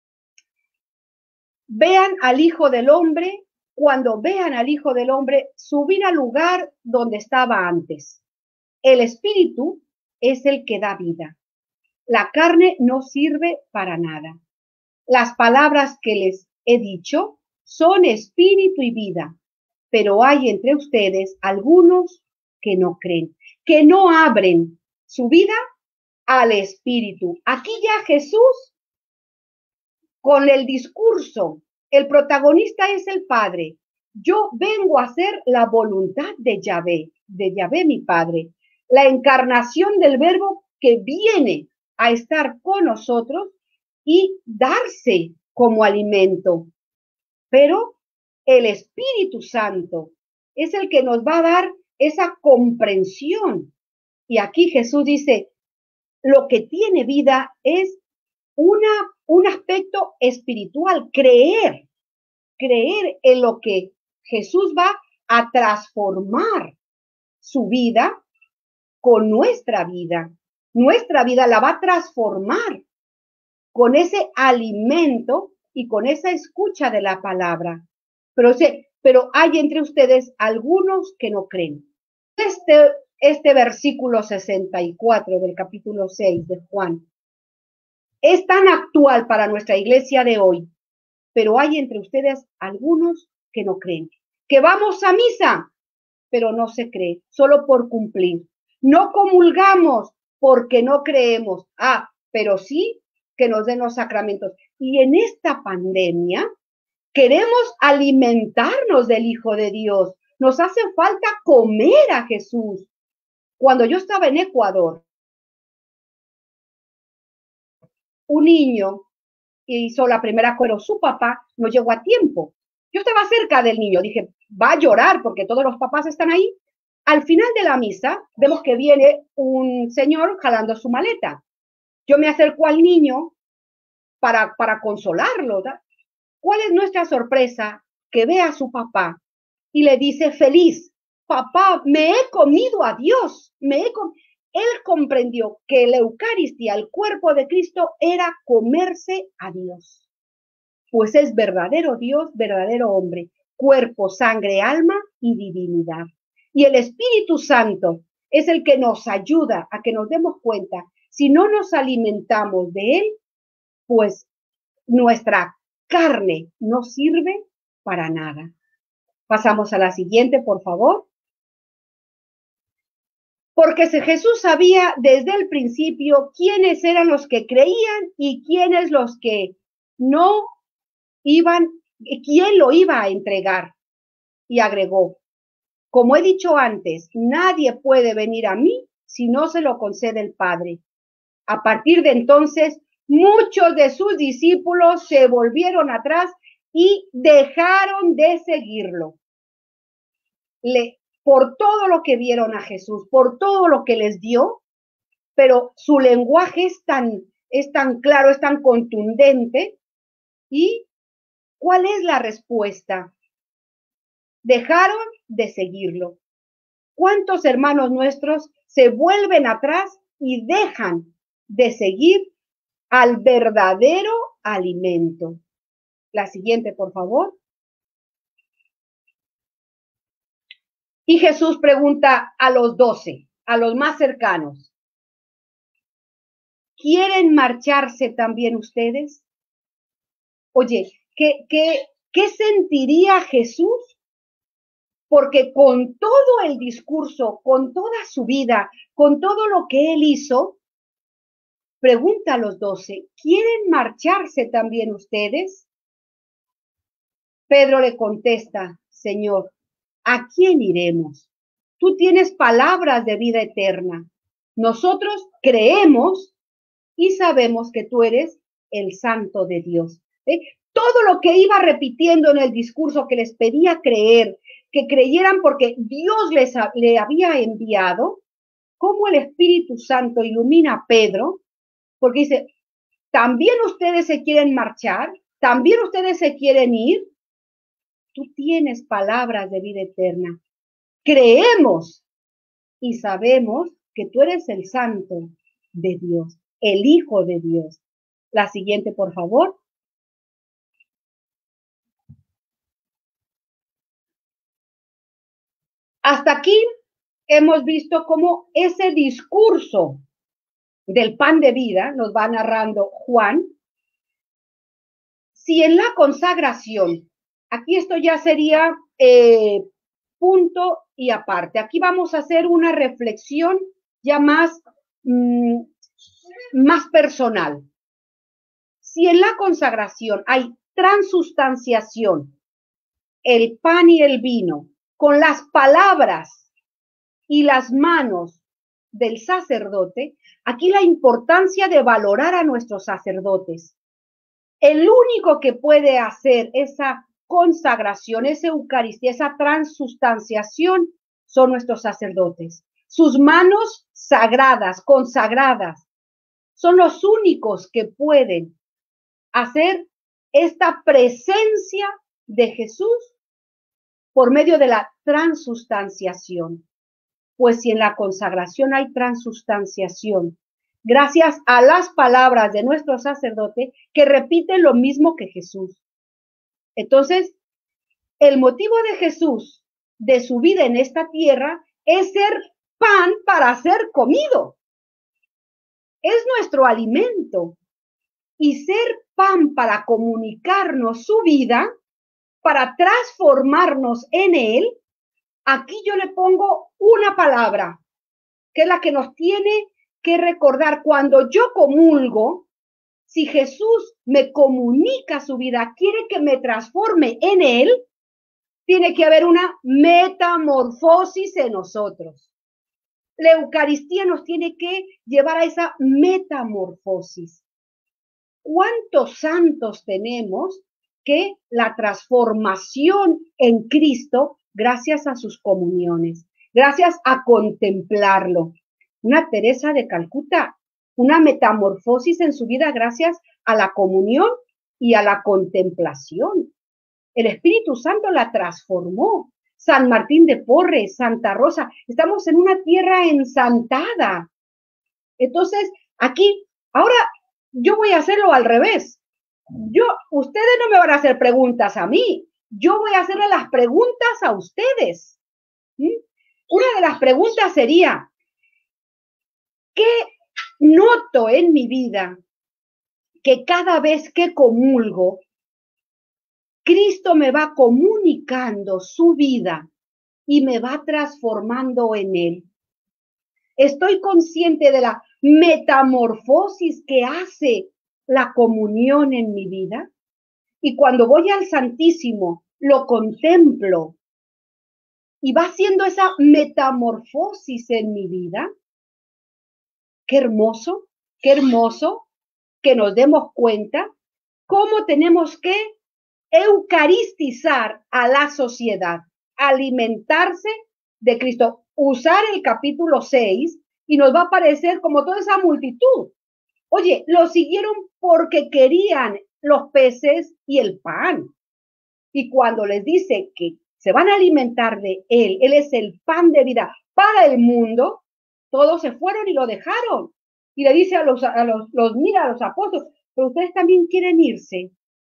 Vean al Hijo del Hombre, cuando vean al Hijo del Hombre, subir al lugar donde estaba antes. El Espíritu es el que da vida. La carne no sirve para nada. Las palabras que les he dicho son espíritu y vida, pero hay entre ustedes algunos que no creen, que no abren su vida al Espíritu. Aquí ya Jesús, con el discurso, el protagonista es el Padre. Yo vengo a hacer la voluntad de Yahvé mi Padre, la encarnación del Verbo que viene a estar con nosotros y darse como alimento. Pero el Espíritu Santo es el que nos va a dar esa comprensión. Y aquí Jesús dice, lo que tiene vida es un aspecto espiritual, creer en lo que Jesús va a transformar su vida con nuestra vida. Nuestra vida la va a transformar con ese alimento y con esa escucha de la palabra. Pero hay entre ustedes algunos que no creen. Este versículo 64 del capítulo 6 de Juan es tan actual para nuestra iglesia de hoy, pero hay entre ustedes algunos que no creen, que vamos a misa, pero no se cree, solo por cumplir. No comulgamos porque no creemos, pero sí que nos den los sacramentos. Y en esta pandemia queremos alimentarnos del Hijo de Dios. Nos hace falta comer a Jesús. Cuando yo estaba en Ecuador, un niño hizo la primera comunión, su papá no llegó a tiempo. Yo estaba cerca del niño, dije, va a llorar porque todos los papás están ahí. Al final de la misa, vemos que viene un señor jalando su maleta. Yo me acerco al niño para consolarlo, ¿verdad? ¿Cuál es nuestra sorpresa? Que ve a su papá y le dice feliz. papá, me he comido a Dios, Él comprendió que la Eucaristía, el cuerpo de Cristo, era comerse a Dios. Pues es verdadero Dios, verdadero hombre, cuerpo, sangre, alma y divinidad. Y el Espíritu Santo es el que nos ayuda a que nos demos cuenta, si no nos alimentamos de Él, pues nuestra carne no sirve para nada. Pasamos a la siguiente, por favor. Porque Jesús sabía desde el principio quiénes eran los que creían y quiénes los que no iban, quién lo iba a entregar. Y agregó, como he dicho antes, nadie puede venir a mí si no se lo concede el Padre. A partir de entonces, muchos de sus discípulos se volvieron atrás y dejaron de seguirlo. Por todo lo que vieron a Jesús, por todo lo que les dio, pero su lenguaje es tan claro, es tan contundente. ¿Y cuál es la respuesta? Dejaron de seguirlo. ¿Cuántos hermanos nuestros se vuelven atrás y dejan de seguir al verdadero alimento? La siguiente, por favor. Y Jesús pregunta a los 12, a los más cercanos, ¿quieren marcharse también ustedes? Oye, ¿qué sentiría Jesús? Porque con todo el discurso, con toda su vida, con todo lo que él hizo, pregunta a los 12, ¿quieren marcharse también ustedes? Pedro le contesta, Señor, ¿a quién iremos? Tú tienes palabras de vida eterna. Nosotros creemos y sabemos que tú eres el Santo de Dios. Todo lo que iba repitiendo en el discurso que les pedía creer, que creyeran porque Dios le había enviado, cómo el Espíritu Santo ilumina a Pedro, porque dice, ¿también ustedes se quieren marchar? ¿También ustedes se quieren ir? Tú tienes palabras de vida eterna. Creemos y sabemos que tú eres el Santo de Dios, el Hijo de Dios. La siguiente, por favor. Hasta aquí hemos visto cómo ese discurso del pan de vida, nos va narrando Juan, si en la consagración, aquí esto ya sería punto y aparte, aquí vamos a hacer una reflexión ya más personal. Si en la consagración hay transustanciación, el pan y el vino, con las palabras y las manos del sacerdote, aquí la importancia de valorar a nuestros sacerdotes. El único que puede hacer esa consagración, esa Eucaristía, esa transustanciación, son nuestros sacerdotes. Sus manos sagradas, consagradas, son los únicos que pueden hacer esta presencia de Jesús por medio de la transustanciación. Pues si en la consagración hay transustanciación, gracias a las palabras de nuestro sacerdote que repiten lo mismo que Jesús. Entonces, el motivo de Jesús, de su vida en esta tierra, es ser pan para ser comido. Es nuestro alimento. Y ser pan para comunicarnos su vida, para transformarnos en él, aquí yo le pongo una palabra, que es la que nos tiene que recordar cuando yo comulgo. Si Jesús me comunica su vida, quiere que me transforme en él, tiene que haber una metamorfosis en nosotros. La Eucaristía nos tiene que llevar a esa metamorfosis. ¿Cuántos santos tenemos que la transformación en Cristo, gracias a sus comuniones, gracias a contemplarlo? Una Teresa de Calcuta, una metamorfosis en su vida gracias a la comunión y a la contemplación. El Espíritu Santo la transformó. San Martín de Porres, Santa Rosa. Estamos en una tierra ensantada. Entonces, aquí, ahora yo voy a hacerlo al revés. Ustedes no me van a hacer preguntas a mí. Yo voy a hacerle las preguntas a ustedes. Una de las preguntas sería, ¿qué noto en mi vida que cada vez que comulgo, Cristo me va comunicando su vida y me va transformando en él? Estoy consciente de la metamorfosis que hace la comunión en mi vida. Y cuando voy al Santísimo, lo contemplo y va haciendo esa metamorfosis en mi vida. Qué hermoso que nos demos cuenta cómo tenemos que eucaristizar a la sociedad, alimentarse de Cristo, usar el capítulo 6 y nos va a aparecer como toda esa multitud. Oye, lo siguieron porque querían los peces y el pan. Y cuando les dice que se van a alimentar de él es el pan de vida para el mundo, todos se fueron y lo dejaron. Y le dice a los apóstoles, pero ustedes también quieren irse.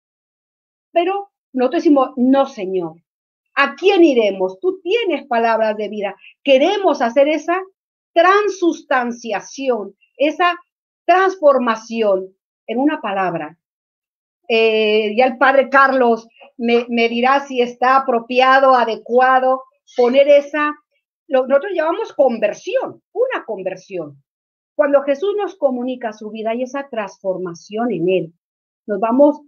Pero nosotros decimos, no, Señor, ¿a quién iremos? Tú tienes palabras de vida. Queremos hacer esa transustanciación, esa transformación en una palabra. Ya el padre Carlos me dirá si está apropiado, adecuado, poner nosotros llamamos conversión, una conversión. Cuando Jesús nos comunica su vida y esa transformación en él, nos vamos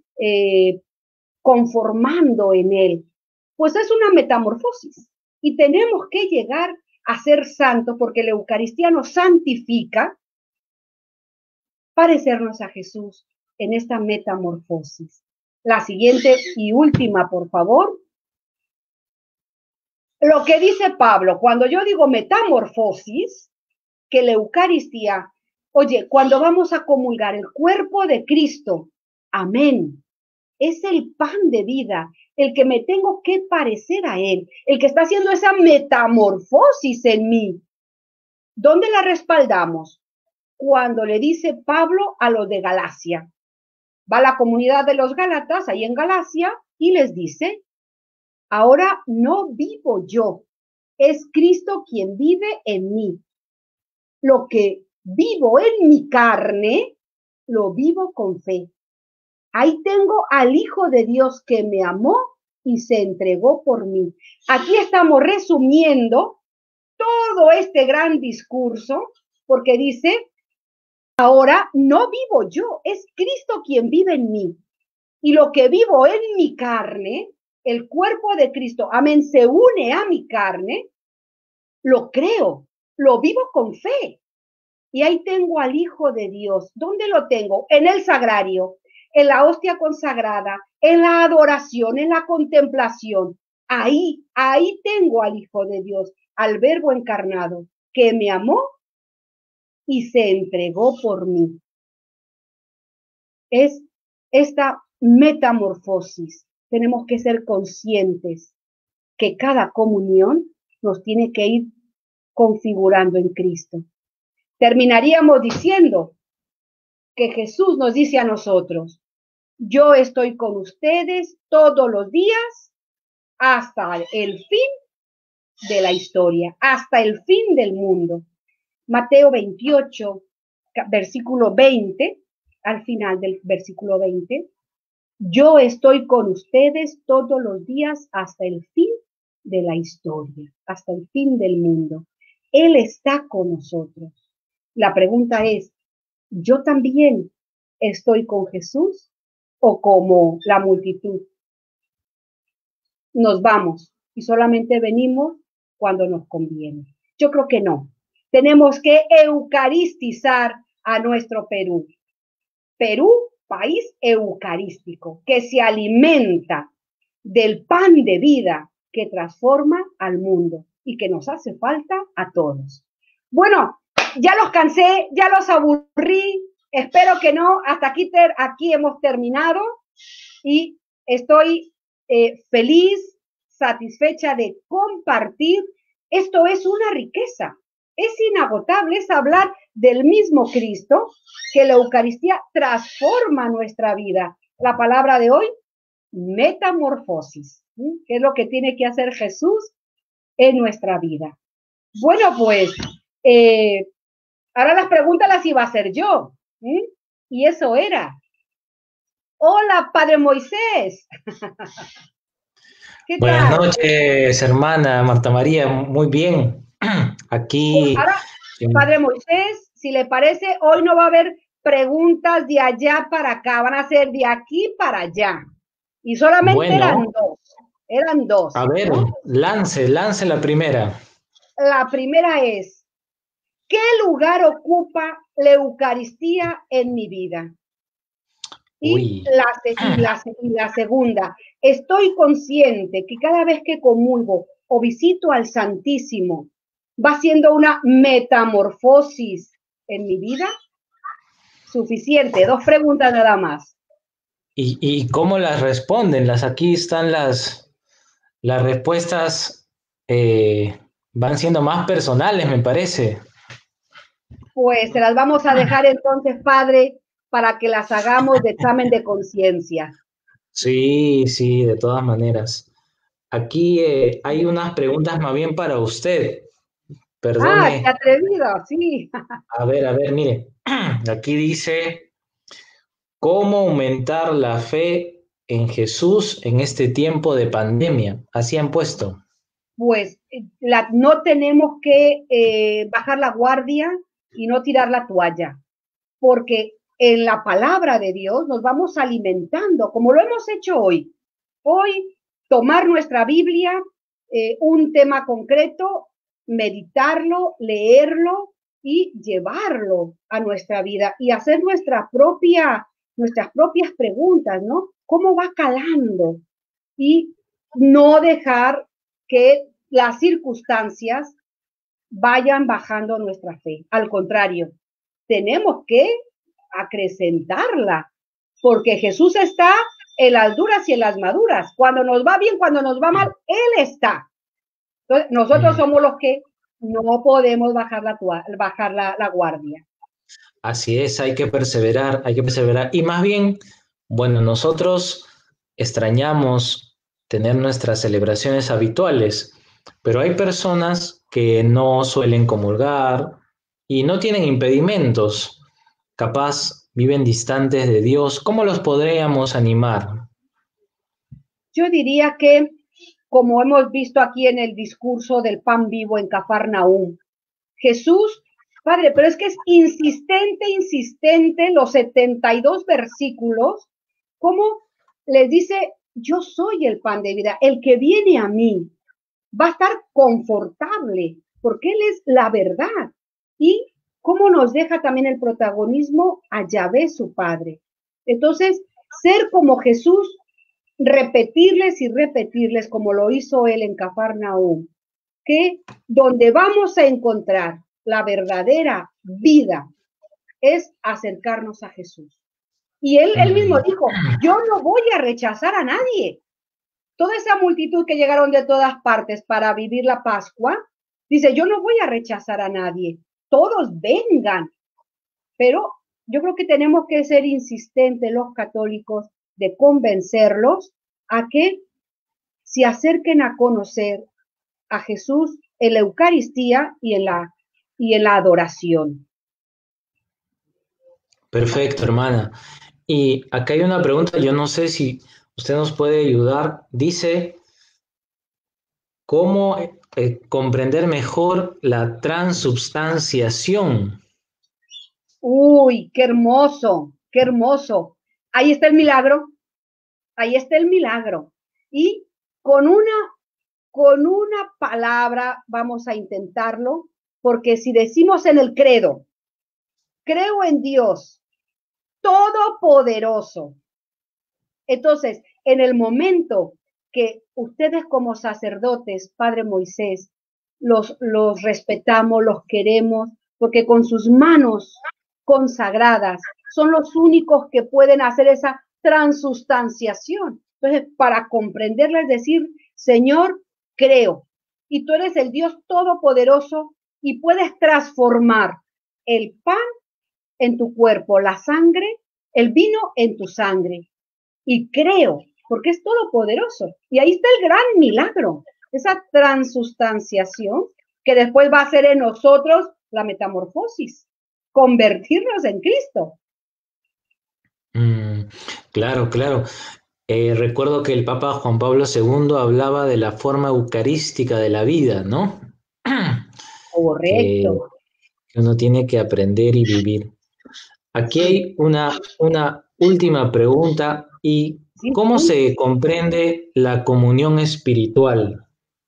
conformando en él, pues es una metamorfosis y tenemos que llegar a ser santos porque la Eucaristía nos santifica, parecernos a Jesús en esta metamorfosis. La siguiente y última, por favor. Lo que dice Pablo, cuando yo digo metamorfosis, que la Eucaristía, oye, cuando vamos a comulgar el cuerpo de Cristo, amén, es el pan de vida, el que me tengo que parecer a él, el que está haciendo esa metamorfosis en mí. ¿Dónde la respaldamos? Cuando le dice Pablo a los de Galacia. Va a la comunidad de los Gálatas, ahí en Galacia, y les dice, ahora no vivo yo, es Cristo quien vive en mí. Lo que vivo en mi carne, lo vivo con fe. Ahí tengo al Hijo de Dios que me amó y se entregó por mí. Aquí estamos resumiendo todo este gran discurso, porque dice, ahora no vivo yo, es Cristo quien vive en mí. Y lo que vivo en mi carne, el cuerpo de Cristo, amén, se une a mi carne, lo creo, lo vivo con fe. Y ahí tengo al Hijo de Dios. ¿Dónde lo tengo? En el sagrario, en la hostia consagrada, en la adoración, en la contemplación. Ahí tengo al Hijo de Dios, al Verbo encarnado, que me amó y se entregó por mí. Es esta metamorfosis. Tenemos que ser conscientes que cada comunión nos tiene que ir configurando en Cristo. Terminaríamos diciendo que Jesús nos dice a nosotros, yo estoy con ustedes todos los días hasta el fin de la historia, hasta el fin del mundo. Mateo 28, versículo 20, al final del versículo 20, yo estoy con ustedes todos los días hasta el fin de la historia, hasta el fin del mundo. Él está con nosotros. La pregunta es, ¿yo también estoy con Jesús o como la multitud? Nos vamos y solamente venimos cuando nos conviene. Yo creo que no. Tenemos que eucaristizar a nuestro Perú. Perú, país eucarístico, que se alimenta del pan de vida que transforma al mundo y que nos hace falta a todos. Bueno, ya los cansé, ya los aburrí, espero que no, hasta aquí hemos terminado y estoy feliz, satisfecha de compartir, esto es una riqueza. Es inagotable, es hablar del mismo Cristo, que la Eucaristía transforma nuestra vida. La palabra de hoy, metamorfosis, ¿sí? ¿Qué es lo que tiene que hacer Jesús en nuestra vida? Bueno, pues, ahora las preguntas las iba a hacer yo, ¿sí? Y eso era. Hola, Padre Moisés. ¿Qué Buenas tal? noches, hermana Marta María, muy bien. Aquí, Ahora, Padre Moisés, si le parece, hoy no va a haber preguntas de allá para acá, van a ser de aquí para allá. Y solamente bueno, eran dos. a ver, ¿no? lance la primera. La primera es, ¿qué lugar ocupa la Eucaristía en mi vida? Y la segunda, estoy consciente que cada vez que comulgo o visito al Santísimo, va siendo una metamorfosis en mi vida. Suficiente, 2 preguntas nada más. ¿Y cómo las responden? Aquí están las respuestas, van siendo más personales, me parece. Pues se las vamos a dejar entonces, Padre, para que las hagamos de examen de conciencia. Sí, de todas maneras. Aquí hay unas preguntas más bien para usted. Perdone. ¡Qué atrevido! Sí. A ver, mire. Aquí dice, ¿cómo aumentar la fe en Jesús en este tiempo de pandemia? Así han puesto. Pues no tenemos que bajar la guardia y no tirar la toalla, porque en la palabra de Dios nos vamos alimentando, como lo hemos hecho hoy. Hoy, tomar nuestra Biblia, un tema concreto, meditarlo, leerlo y llevarlo a nuestra vida y hacer nuestras propias preguntas, ¿no? ¿Cómo va calando? Y no dejar que las circunstancias vayan bajando nuestra fe. Al contrario, tenemos que acrecentarla, porque Jesús está en las duras y en las maduras. Cuando nos va bien, cuando nos va mal, Él está. Entonces, nosotros somos los que no podemos bajar la guardia. Así es, hay que perseverar. Y más bien, bueno, nosotros extrañamos tener nuestras celebraciones habituales, pero hay personas que no suelen comulgar y no tienen impedimentos, capaz viven distantes de Dios. ¿Cómo los podríamos animar? Yo diría que, como hemos visto aquí en el discurso del pan vivo en Cafarnaúm, Jesús, Padre, pero es que es insistente, los 72 versículos, como les dice, yo soy el pan de vida, el que viene a mí va a estar confortable, porque Él es la verdad. Y cómo nos deja también el protagonismo a Yahvé, su Padre. Entonces, ser como Jesús, repetirles y repetirles, como lo hizo Él en Cafarnaúm, que donde vamos a encontrar la verdadera vida es acercarnos a Jesús. Y él mismo dijo, yo no voy a rechazar a nadie. Toda esa multitud que llegaron de todas partes para vivir la Pascua, dice, yo no voy a rechazar a nadie. Todos vengan. Pero yo creo que tenemos que ser insistentes los católicos de convencerlos a que se acerquen a conocer a Jesús en la Eucaristía y en la adoración. Perfecto, hermana. Y acá hay una pregunta, yo no sé si usted nos puede ayudar. Dice, ¿cómo comprender mejor la transubstanciación? Uy, qué hermoso, qué hermoso. Ahí está el milagro, Y con una palabra vamos a intentarlo, porque si decimos en el credo, creo en Dios Todopoderoso. Entonces, en el momento que ustedes como sacerdotes, Padre Moisés, los respetamos, los queremos, porque con sus manos consagradas son los únicos que pueden hacer esa transustanciación. Entonces, para comprenderla, es decir, Señor, creo. Y tú eres el Dios todopoderoso y puedes transformar el pan en tu cuerpo, la sangre, el vino en tu sangre. Y creo, porque es todopoderoso. Y ahí está el gran milagro, esa transustanciación que después va a hacer en nosotros la metamorfosis, convertirnos en Cristo. Claro, claro. Recuerdo que el Papa Juan Pablo II hablaba de la forma eucarística de la vida, ¿no? Que Correcto. uno tiene que aprender y vivir. Aquí hay una última pregunta. ¿Y Sí, cómo sí. se comprende la comunión espiritual?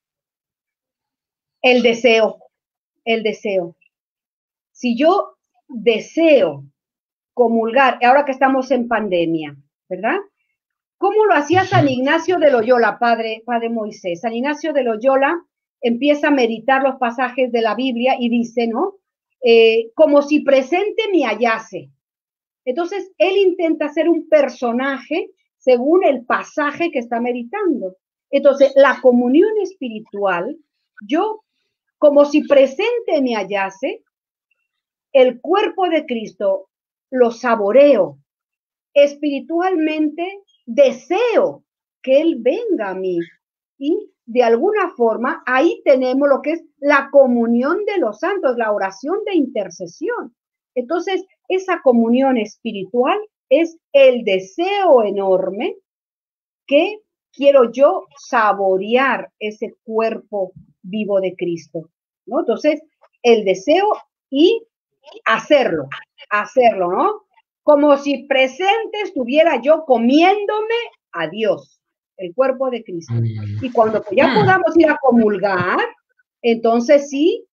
El deseo, el deseo. Si yo deseo comulgar, ahora que estamos en pandemia, ¿verdad? ¿Cómo lo hacía San Ignacio de Loyola, padre Moisés? San Ignacio de Loyola empieza a meditar los pasajes de la Biblia y dice, ¿no? Como si presente me hallase. Entonces, él intenta ser un personaje según el pasaje que está meditando. Entonces, la comunión espiritual, yo, como si presente me hallase, el cuerpo de Cristo lo saboreo. Espiritualmente deseo que Él venga a mí. Y de alguna forma, ahí tenemos lo que es la comunión de los santos, la oración de intercesión. Entonces, esa comunión espiritual es el deseo enorme que quiero yo saborear ese cuerpo vivo de Cristo, ¿no? Entonces, el deseo y hacerlo, ¿no? Como si presente estuviera yo comiéndome a Dios, el cuerpo de Cristo. Y cuando ya podamos ir a comulgar, entonces sí,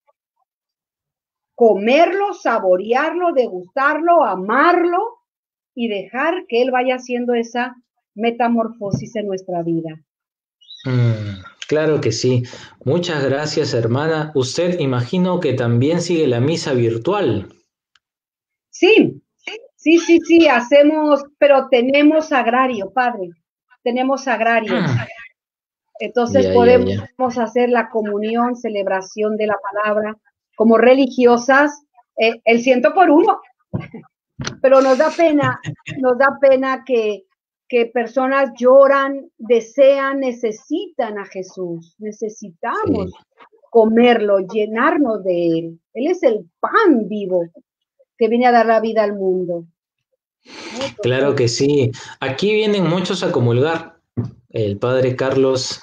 comerlo, saborearlo, degustarlo, amarlo y dejar que Él vaya haciendo esa metamorfosis en nuestra vida. Claro que sí. Muchas gracias, hermana. Usted imagino que también sigue la misa virtual. Sí, hacemos, pero tenemos sagrario, padre, tenemos sagrario. Entonces podemos hacer la comunión, celebración de la palabra, como religiosas, el 100 por 1. Pero nos da pena que personas lloran, desean, necesitan a Jesús, necesitamos comerlo, llenarnos de Él. Él es el pan vivo que viene a dar la vida al mundo. Entonces, claro que sí. Aquí vienen muchos a comulgar. El padre Carlos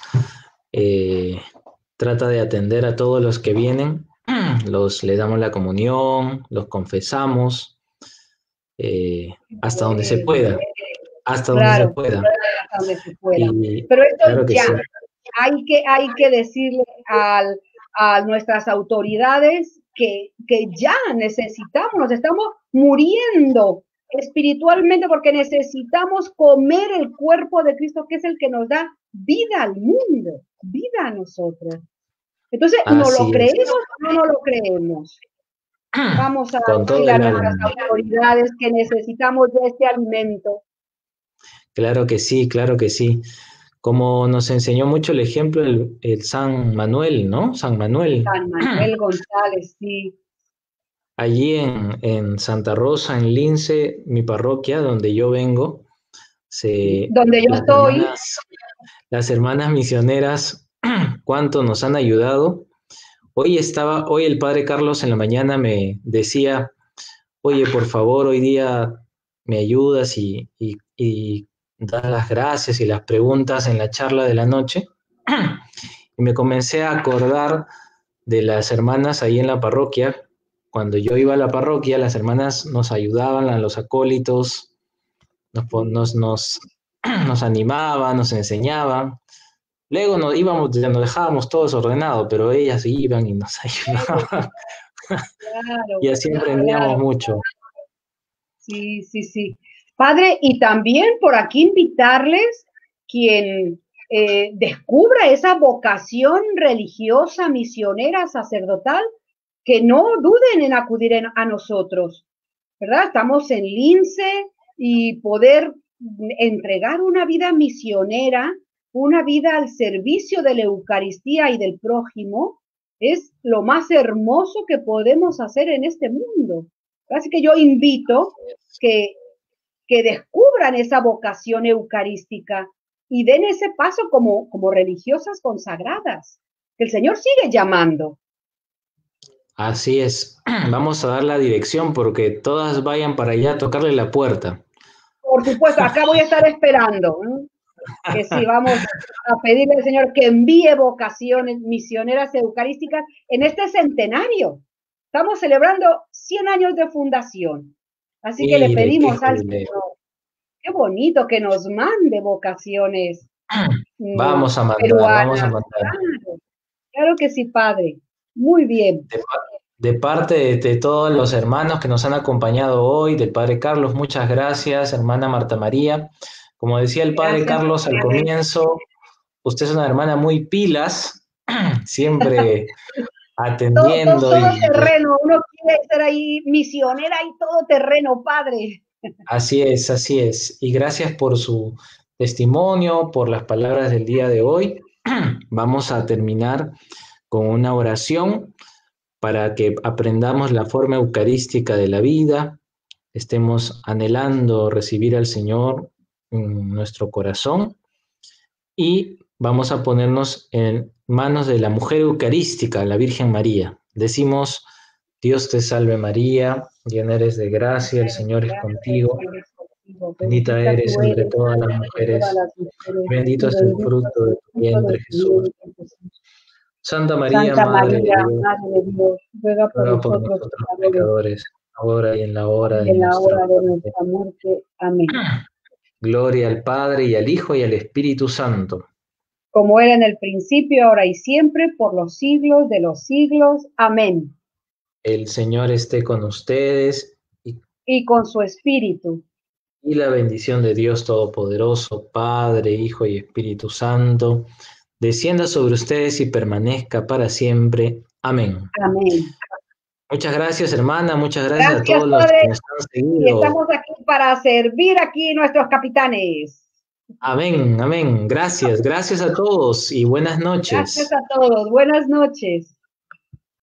trata de atender a todos los que vienen. Le damos la comunión, los confesamos, hasta donde se pueda. Hasta donde se pueda. Hasta donde se pueda. Pero esto claro ya, sí. hay que decirle a nuestras autoridades que ya necesitamos, nos estamos muriendo espiritualmente porque necesitamos comer el cuerpo de Cristo, que es el que nos da vida al mundo, vida a nosotros. Entonces, ¿no lo creemos o no lo creemos? Vamos a decirle a nuestras autoridades que necesitamos de este alimento. Claro que sí, claro que sí. Como nos enseñó mucho el ejemplo el San Manuel, ¿no? San Manuel. San Manuel González, sí. Allí en Santa Rosa, en Lince, mi parroquia, donde yo vengo, donde yo estoy. Las hermanas misioneras, cuánto nos han ayudado. Hoy el padre Carlos en la mañana me decía, oye, por favor, hoy día me ayudas y das las gracias y las preguntas en la charla de la noche. Y me comencé a acordar de las hermanas ahí en la parroquia. Cuando yo iba a la parroquia, las hermanas nos ayudaban, a los acólitos, nos animaban, nos enseñaban. Luego nos dejábamos todo desordenado, pero ellas iban y nos ayudaban. Claro, y así aprendíamos mucho. Sí. Padre, y también por aquí invitarles quien descubra esa vocación religiosa, misionera, sacerdotal, que no duden en acudir a nosotros, ¿verdad? Estamos en Lince y poder entregar una vida misionera, una vida al servicio de la Eucaristía y del prójimo, es lo más hermoso que podemos hacer en este mundo. Así que yo invito que descubran esa vocación eucarística y den ese paso como religiosas consagradas, que el Señor sigue llamando. Así es. Vamos a dar la dirección porque todas vayan para allá a tocarle la puerta. Por supuesto, acá voy a estar esperando, ¿no? Que sí, vamos a pedirle al Señor que envíe vocaciones misioneras eucarísticas en este centenario. Estamos celebrando 100 años de fundación. Así que le pedimos al Señor, qué bonito que nos mande vocaciones. Vamos a mandar, peruanas. vamos a mandar. Claro que sí, Padre. Muy bien. De parte de todos los hermanos que nos han acompañado hoy, del Padre Carlos, muchas gracias, hermana Marta María. Como decía el Padre Carlos al comienzo, usted es una hermana muy pilas, siempre atendiendo. Todo terreno, uno quiere ser ahí misionera y todo terreno, Padre. Así es, así es. Y gracias por su testimonio, por las palabras del día de hoy. Vamos a terminar con una oración para que aprendamos la forma eucarística de la vida, estemos anhelando recibir al Señor en nuestro corazón y vamos a ponernos en manos de la mujer eucarística, la Virgen María. Decimos: Dios te salve María, llena eres de gracia, el Señor es contigo, bendita eres entre todas las mujeres, bendito es el fruto de tu vientre Jesús. Santa María, Madre de Dios, ruega por nosotros pecadores, ahora y en la hora de nuestra muerte. Amén. Gloria al Padre, y al Hijo, y al Espíritu Santo. Como era en el principio, ahora y siempre, por los siglos de los siglos. Amén. El Señor esté con ustedes. Y con su Espíritu. Y la bendición de Dios Todopoderoso, Padre, Hijo y Espíritu Santo, descienda sobre ustedes y permanezca para siempre. Amén. Amén. Muchas gracias, hermana. Muchas gracias a todos los Padre, que nos han seguido. Y estamos aquí para servir aquí nuestros capitanes. Amén, amén. Gracias, gracias a todos y buenas noches. Gracias a todos. Buenas noches.